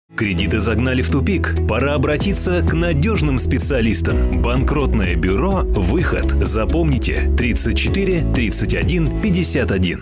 Кредиты загнали в тупик. Пора обратиться к надежным специалистам. Банкротное бюро «Выход». Запомните: 34 31 51.